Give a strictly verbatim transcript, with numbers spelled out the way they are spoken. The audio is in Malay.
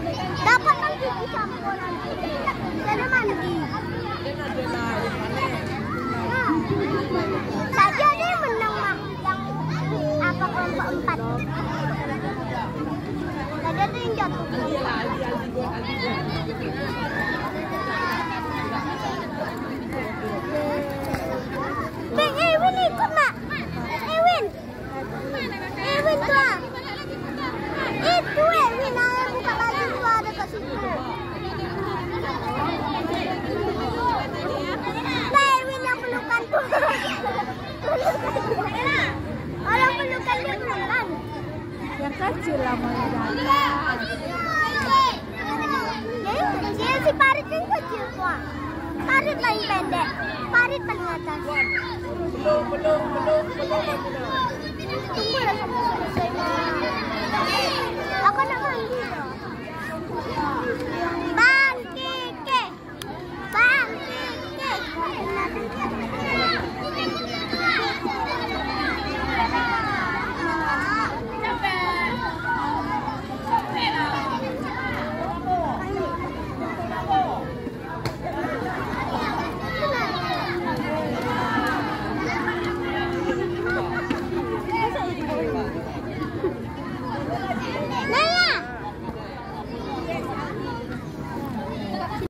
Dapat kan gigi sama orang. Sana mandi. Tadi ada yang menang mak. Yang apa kelompok empat. Tadi ada yang jatuh. Bang Ewin ikut mak. Ewin. Ewin tuh. Itu Ewin yang buka baju tuh ada kat situ. Nah Ewin yang pelukan tuh. Orang pelukan dia pelukan. Yang kecil lah mau jalan. Dia si Parit yang kecil tuh. Parit paling pendek. Parit paling atas. Belum, belum, belum, belum.